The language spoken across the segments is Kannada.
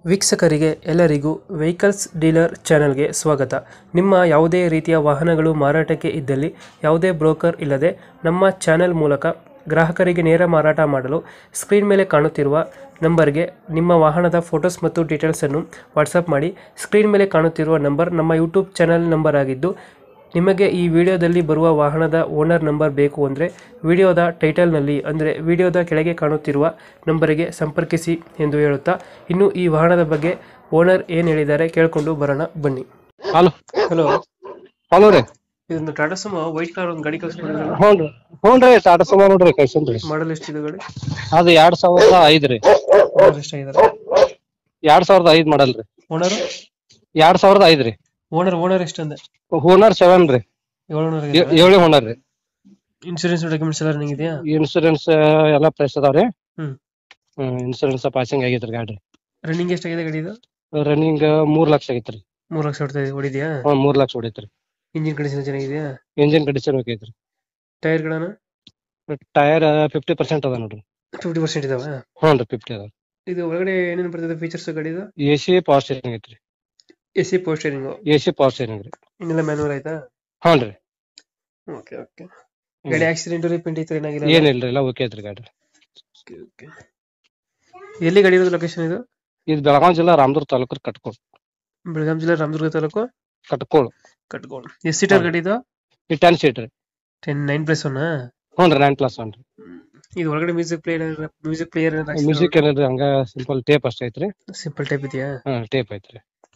ವೀಕ್ಷಕರಿಗೆ ಎಲ್ಲರಿಗೂ ವೆಹಿಕಲ್ಸ್ ಡೀಲರ್ ಚಾನೆಲ್ಗೆ ಸ್ವಾಗತ. ನಿಮ್ಮ ಯಾವುದೇ ರೀತಿಯ ವಾಹನಗಳು ಮಾರಾಟಕ್ಕೆ ಇದ್ದಲ್ಲಿ ಯಾವುದೇ ಬ್ರೋಕರ್ ಇಲ್ಲದೆ ನಮ್ಮ ಚಾನೆಲ್ ಮೂಲಕ ಗ್ರಾಹಕರಿಗೆ ನೇರ ಮಾರಾಟ ಮಾಡಲು ಸ್ಕ್ರೀನ್ ಮೇಲೆ ಕಾಣುತ್ತಿರುವ ನಂಬರ್ಗೆ ನಿಮ್ಮ ವಾಹನದ ಫೋಟೋಸ್ ಮತ್ತು ಡೀಟೇಲ್ಸನ್ನು ವಾಟ್ಸಪ್ ಮಾಡಿ. ಸ್ಕ್ರೀನ್ ಮೇಲೆ ಕಾಣುತ್ತಿರುವ ನಂಬರ್ ನಮ್ಮ ಯೂಟ್ಯೂಬ್ ಚಾನೆಲ್ ನಂಬರ್ ಆಗಿದ್ದು, ನಿಮಗೆ ಈ ವಿಡಿಯೋದಲ್ಲಿ ಬರುವ ವಾಹನದ ಓನರ್ ನಂಬರ್ ಬೇಕು ಅಂದರೆ ವಿಡಿಯೋದ ಟೈಟಲ್ನಲ್ಲಿ ಅಂದರೆ ವಿಡಿಯೋದ ಕೆಳಗೆ ಕಾಣುತ್ತಿರುವ ನಂಬರಿಗೆ ಸಂಪರ್ಕಿಸಿ ಎಂದು ಹೇಳುತ್ತಾ, ಇನ್ನು ಈ ವಾಹನದ ಬಗ್ಗೆ ಓನರ್ ಏನು ಹೇಳಿದ್ದಾರೆ ಕೇಳಿಕೊಂಡು ಬರೋಣ ಬನ್ನಿ. ಹಲೋ ಹಲೋ, ಹಲೋ ರೀ. ಇದೊಂದು ಟಾಟಾ ಸುಮೋ ವೈಟ್ ಕಾರ್ ಒಂದು ಗಾಡಿ ಕಳಿಸ್ಕೊಂಡಿದ್ರಲ್ಲ, ಹ್ಞೂ ರೀ ಟಾಟಾ ಸುಮೋ ನೋಡ್ರಿ ಕಳ್ಸನ್ರಿ. ಮಾಡಲ್ ಎಷ್ಟಿದೆ ಗಾಡಿ? ಅದು 2005 ರೀ. ಓನರ್ ಎಷ್ಟಾಗಿದ್ದಾರೆ? 2005 ಮಾಡಲ್ ರೀ. ಓನರ್ 2005 ರೀ. ಓನರ್ ಎಷ್ಟಂದೆ? ಓನರ್ 7 ರೀ. 7 ಓನರ್. 7 ಓನರ್ ರೀ. ಇನ್ಶೂರೆನ್ಸ್ ಡಾಕ್ಯುಮೆಂಟ್ಸ್ ಎಲ್ಲ ರನ್ನಿಂಗ್ ಇದೆಯಾ? ಇನ್ಸೂರೆನ್ಸ್ ಎಲ್ಲ ಪ್ರೆಸ್ ಅದಾವ್ರಿ. ಹ್ಮ್. ಇನ್ಸೂರೆನ್ಸ್ ಪಾಸಿಂಗ್ ಆಗೈತ್ರಿ ಗಾಡಿ. ರನ್ನಿಂಗ್ ಎಷ್ಟಾಗಿದೆ ಗಾಡಿ ಇದು? ರನ್ನಿಂಗ್ 3 ಲಕ್ಷ ಆಗೈತ್ರಿ. 3 ಲಕ್ಷ ಹೊಡಿದ್ಯಾ? 3 ಲಕ್ಷ ಹೊಡೈತ್ರಿ. ಇಂಜಿನ್ ಕಂಡೀಷನ್ ಚೆನ್ನಾಗಿದೆಯಾ? ಇಂಜಿನ್ ಕಂಡೀಷನ್ ಬೇಕೈತ್ರಿ. ಟೈರ್ಗಳನ್ನ ಟೈರ್ 50% ಅದ ನೋಡ್ರಿ. 50% ಇದಾವ? ಹ್ಞೂ ರೀ, 50 ಅದ. ಇದು ಒಳಗಡೆ ಏನೇನು ಬರ್ತದೆ ಫೀಚರ್ಸ್ ಗಾಡಿದು? AC ಪವರ್ ಸ್ಟೇರಿಂಗ್ ಐತ್ರಿ. AC power steering? AC power steering ರೀ. ಇನ್ನೆಲ್ಲ ಮ್ಯಾನುವಲ್ ಆಯ್ತಾ? ಹ್ಞೂ ರೀ. Okay okay. ಗಾಡಿ ಆಕ್ಸಿಡೆಂಟ್ ರಿಪೇಂಟ್ ಐತೆ ಏನಾಗಿಲ್ಲ? ಏನಿಲ್ರಿ, ಎಲ್ಲ ಓಕೆ ಐತ್ರಿ ಗಾಡಿ. Okay okay. ಎಲ್ಲಿ ಗಾಡಿ ಇರೋದು ಲೊಕೇಶನ್ ಇದು? ಇದು ಬೆಳಗಾವಿ ಜಿಲ್ಲಾ ರಾಮದುರ್ಗ ತಾಲೂಕು ಕಟ್ಕೋಳ. ಬೆಳಗಾಂ ಜಿಲ್ಲೆ ರಾಮದುರ್ಗ ತಾಲೂಕು ಕಟ್ಕೋಳ. ಎಷ್ಟು ಸೀಟರ್ ಗಾಡಿ ಇದು? ಈ 10 ಸೀಟ್ ರೀ. 9+1? ಹ್ಞೂ ರೀ, 9+1 ರೀ. ಇದು ಒಳಗಡೆ ಮ್ಯೂಸಿಕ್ ಪ್ಲೇಯರ್ ಮ್ಯೂಸಿಕ್ ಏನಿಲ್ರಿ, ಹಂಗ ಸಿಂಪಲ್ ಟೇಪ್ ಅಷ್ಟೇ ಐತ್ರಿ. ಸಿಂಪಲ್ ಟೈಪ್ ಇದೆಯಾ? ಟೇಪ್ ಐತ್ರಿ.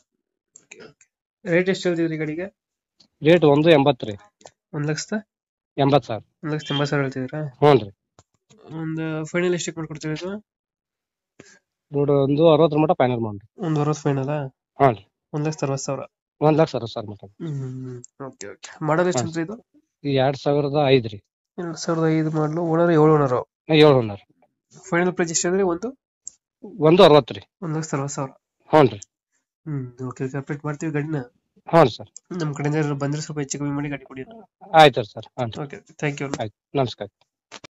ರೇಟ್ ಎಷ್ಟು ಹೇಳ್ತಿದ್ರಿ ಗಾಡಿಗೆ? ರೇಟ್ 1.80 ರೀ. 1,80,000? 1,80,000 ಹೇಳ್ತಿದ್ದೀರಾ? ಹ್ಞೂ ರೀ. ಒಂದು ಫೈನಲ್ ಎಷ್ಟಕ್ಕೆ ಮಾಡ್ಕೊಡ್ತೀವಿ ಇದು? ನೋಡು, ಒಂದು 60 ಮಟ ಫೈನಲ್ ಮಾಡ್ರಿ. ಒಂದು 60 ಫೈನಲ್? ಹ್ಞೂ ರೀ. 1,60,000? 1,60,000 ಮಟ. Okay okay. ಮಾಡಲ್ ಎಷ್ಟು ಅಂತ ಇದು? 2005 ರೀ. 2005 ಮಾಡಲು. Owner 7 owner? 7 owner. Final price ಎಷ್ಟು ಅಂದ್ರೆ? 1.60 ರೀ. 1,60,000? ಹ್ಞೂ ರೀ. Okay okay. ಅಪ್ಡೇಟ್ ಮಾಡ್ತೀವಿ ಗಾಡಿನ. ಹ್ಞೂ ರೀ ಸರ್. ನಮ್ಮ ಕಡೆಯಿಂದ ಬಂದ್ರೆ ಸ್ವಲ್ಪ ಹೆಚ್ಚು ಕಮ್ಮಿ ಮಾಡಿ ಗಾಡಿ ಕೊಡಿ. ಆಯ್ತು ಸರ್. ಹ್ಞೂ. Okay, thank you. ಆಯ್ತು, ನಮಸ್ಕಾರ.